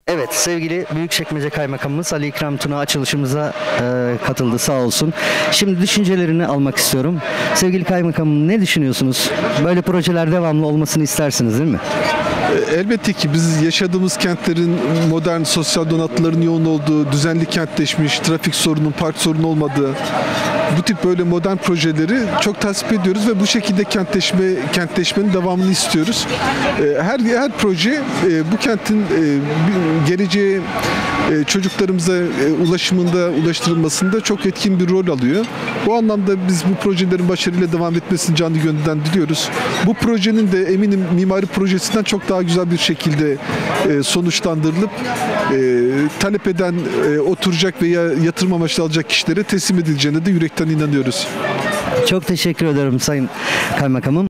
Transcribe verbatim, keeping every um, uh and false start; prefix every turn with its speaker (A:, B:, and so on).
A: Evet, sevgili Büyükçekmece Kaymakamımız Ali İkram Tuna açılışımıza e, katıldı, sağ olsun. Şimdi düşüncelerini almak istiyorum. Sevgili Kaymakamım, ne düşünüyorsunuz? Böyle projeler devamlı olmasını istersiniz değil mi?
B: Elbette ki biz yaşadığımız kentlerin modern sosyal donatıların yoğun olduğu, düzenli kentleşmiş, trafik sorunun, park sorunu olmadığı bu tip böyle modern projeleri çok tasvip ediyoruz ve bu şekilde kentleşme kentleşmenin devamını istiyoruz. Her her proje bu kentin geleceğe çocuklarımıza ulaşımında, ulaştırılmasında çok etkin bir rol alıyor. Bu anlamda biz bu projelerin başarıyla devam etmesini canı gönülden diliyoruz. Bu projenin de eminim mimari projesinden çok daha güzel bir şekilde sonuçlandırılıp talep eden, oturacak veya yatırım amaçlı alacak kişilere teslim edileceğine de yürekten inanıyoruz.
A: Çok teşekkür ederim Sayın Kaymakamım.